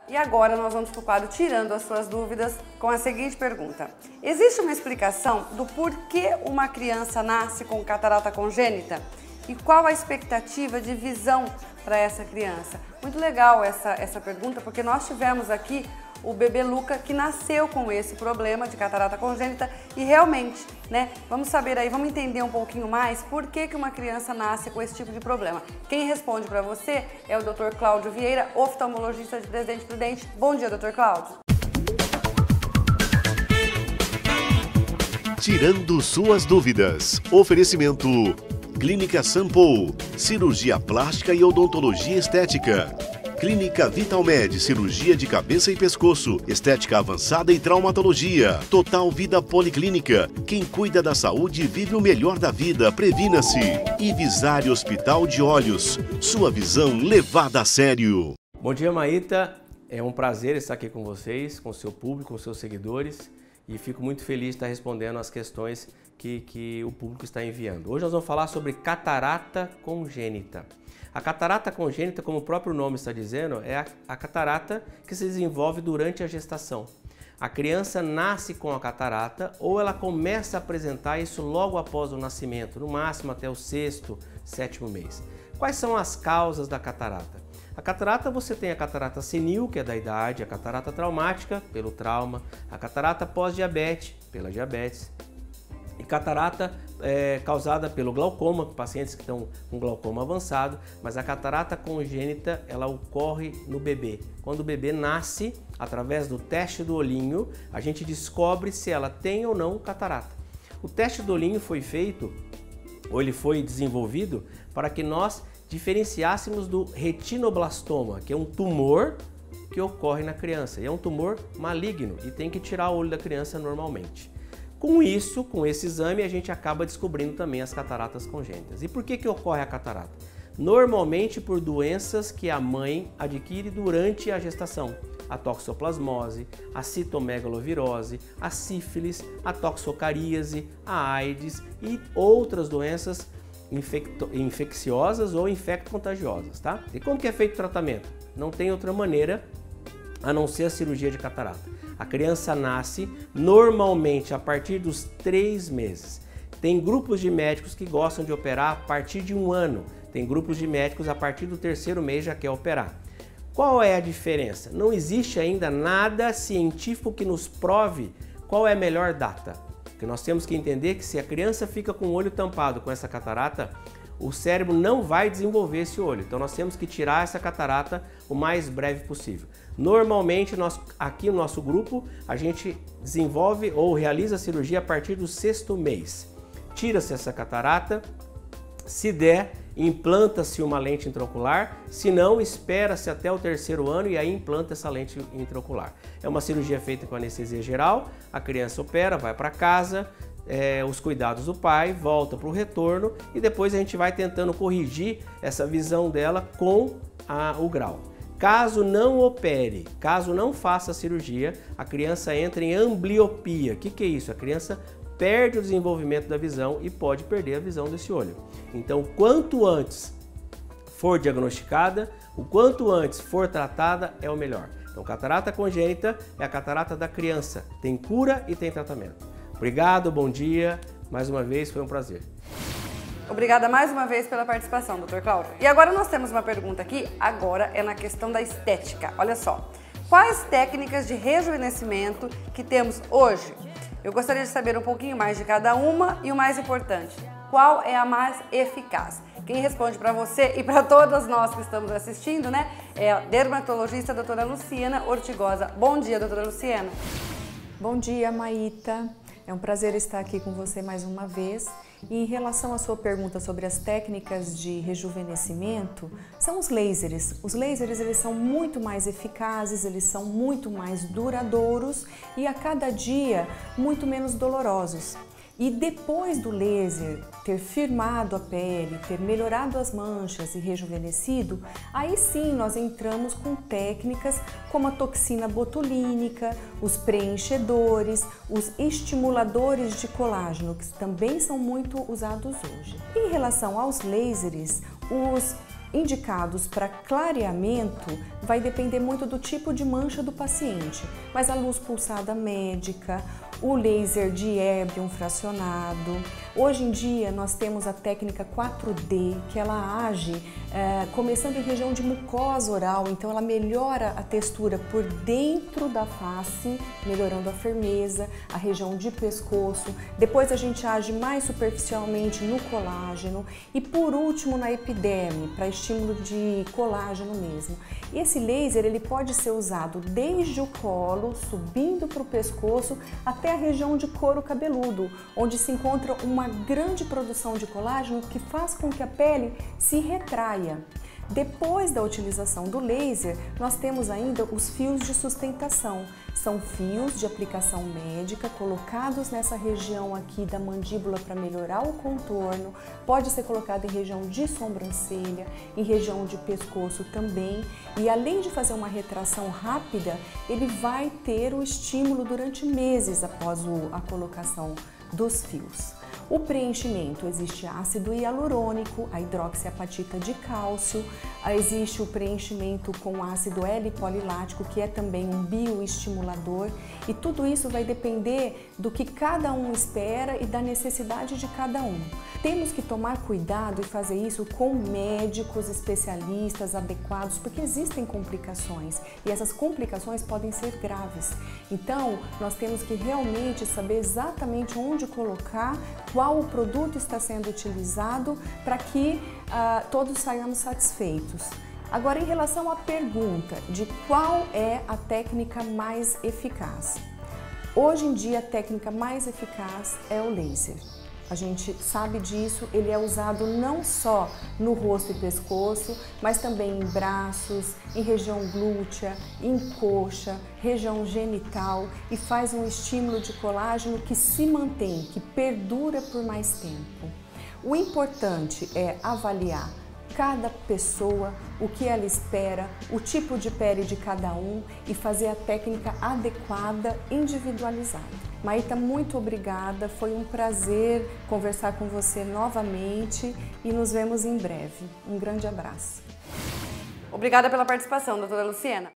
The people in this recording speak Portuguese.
E agora nós vamos para o quadro Tirando as Suas Dúvidas com a seguinte pergunta. Existe uma explicação do porquê uma criança nasce com catarata congênita? E qual a expectativa de visão para essa criança? Muito legal essa pergunta, porque nós tivemos aqui o bebê Luca, que nasceu com esse problema de catarata congênita e realmente, né, vamos saber aí, vamos entender um pouquinho mais por que uma criança nasce com esse tipo de problema. Quem responde para você é o Dr. Cláudio Vieira, oftalmologista de Presidente Prudente. Bom dia, Dr. Cláudio. Tirando suas dúvidas. Oferecimento Clínica Sampo, cirurgia plástica e odontologia estética. Clínica Vitalmed, cirurgia de cabeça e pescoço, estética avançada e traumatologia. Total Vida Policlínica, quem cuida da saúde vive o melhor da vida, previna-se. E Visare Hospital de Olhos, sua visão levada a sério. Bom dia, Maíta. É um prazer estar aqui com vocês, com o seu público, com os seus seguidores. E fico muito feliz de estar respondendo as questões que o público está enviando. Hoje nós vamos falar sobre catarata congênita. A catarata congênita, como o próprio nome está dizendo, é a catarata que se desenvolve durante a gestação. A criança nasce com a catarata ou ela começa a apresentar isso logo após o nascimento, no máximo até o 6º, 7º mês. Quais são as causas da catarata? A catarata, você tem a catarata senil, que é da idade, a catarata traumática, pelo trauma, a catarata pós-diabetes, pela diabetes, e catarata causada pelo glaucoma, pacientes que estão com glaucoma avançado, mas a catarata congênita, ela ocorre no bebê. Quando o bebê nasce, através do teste do olhinho, a gente descobre se ela tem ou não catarata. O teste do olhinho foi feito, ou ele foi desenvolvido, para que nós diferenciássemos do retinoblastoma, que é um tumor que ocorre na criança. E é um tumor maligno e tem que tirar o olho da criança normalmente. Com isso, com esse exame, a gente acaba descobrindo também as cataratas congênitas. E por que ocorre a catarata? Normalmente por doenças que a mãe adquire durante a gestação. A toxoplasmose, a citomegalovirose, a sífilis, a toxocaríase, a AIDS e outras doenças infecciosas ou infecto-contagiosas, tá? E como que é feito o tratamento? Não tem outra maneira a não ser a cirurgia de catarata. A criança nasce normalmente a partir dos 3 meses. Tem grupos de médicos que gostam de operar a partir de 1 ano. Tem grupos de médicos a partir do 3º mês já quer operar. Qual é a diferença? Não existe ainda nada científico que nos prove qual é a melhor data. Porque nós temos que entender que se a criança fica com o olho tampado com essa catarata, o cérebro não vai desenvolver esse olho. Então nós temos que tirar essa catarata o mais breve possível. Normalmente, aqui no nosso grupo, a gente desenvolve ou realiza a cirurgia a partir do 6º mês. Tira-se essa catarata, se der, implanta-se uma lente intraocular, se não, espera-se até o 3º ano e aí implanta essa lente intraocular. É uma cirurgia feita com anestesia geral, a criança opera, vai para casa, os cuidados do pai, volta para o retorno e depois a gente vai tentando corrigir essa visão dela com o grau. Caso não opere, caso não faça a cirurgia, a criança entra em ambliopia. O que é isso? A criança perde o desenvolvimento da visão e pode perder a visão desse olho. Então, quanto antes for diagnosticada, o quanto antes for tratada, é o melhor. Então, catarata congênita é a catarata da criança. Tem cura e tem tratamento. Obrigado, bom dia. Mais uma vez, foi um prazer. Obrigada mais uma vez pela participação, Dr. Cláudio. E agora nós temos uma pergunta aqui, agora é na questão da estética. Olha só, quais técnicas de rejuvenescimento que temos hoje? Eu gostaria de saber um pouquinho mais de cada uma e o mais importante, qual é a mais eficaz? Quem responde para você e para todas nós que estamos assistindo, né, é a dermatologista doutora Luciana Ortigosa. Bom dia, doutora Luciana. Bom dia, Maíta. É um prazer estar aqui com você mais uma vez. E em relação à sua pergunta sobre as técnicas de rejuvenescimento, são os lasers. Os lasers, eles são muito mais eficazes, eles são muito mais duradouros e a cada dia muito menos dolorosos. E depois do laser ter firmado a pele, ter melhorado as manchas e rejuvenescido, aí sim nós entramos com técnicas como a toxina botulínica, os preenchedores, os estimuladores de colágeno, que também são muito usados hoje. Em relação aos lasers, os indicados para clareamento vai depender muito do tipo de mancha do paciente, mas a luz pulsada médica, o laser de Erbium fracionado. Hoje em dia nós temos a técnica 4D, que ela age começando em região de mucosa oral, então ela melhora a textura por dentro da face, melhorando a firmeza, a região de pescoço. Depois a gente age mais superficialmente no colágeno e por último na epiderme, para estímulo de colágeno mesmo. Esse laser ele pode ser usado desde o colo, subindo para o pescoço, até a região de couro cabeludo, onde se encontra uma grande produção de colágeno que faz com que a pele se retraia. Depois da utilização do laser, nós temos ainda os fios de sustentação. São fios de aplicação médica colocados nessa região aqui da mandíbula para melhorar o contorno. Pode ser colocado em região de sobrancelha, em região de pescoço também. E além de fazer uma retração rápida, ele vai ter o estímulo durante meses após a colocação dos fios. O preenchimento, existe ácido hialurônico, a hidroxiapatita de cálcio, existe o preenchimento com ácido L-polilático, que é também um bioestimulador, e tudo isso vai depender do que cada um espera e da necessidade de cada um. Temos que tomar cuidado e fazer isso com médicos especialistas adequados, porque existem complicações e essas complicações podem ser graves. Então, nós temos que realmente saber exatamente onde colocar, qual o produto está sendo utilizado para que todos saiamos satisfeitos. Agora, em relação à pergunta de qual é a técnica mais eficaz. Hoje em dia, a técnica mais eficaz é o laser. A gente sabe disso, ele é usado não só no rosto e pescoço, mas também em braços, em região glútea, em coxa, região genital e faz um estímulo de colágeno que se mantém, que perdura por mais tempo. O importante é avaliar cada pessoa, o que ela espera, o tipo de pele de cada um e fazer a técnica adequada, individualizada. Maíta, muito obrigada, foi um prazer conversar com você novamente e nos vemos em breve. Um grande abraço. Obrigada pela participação, doutora Luciana.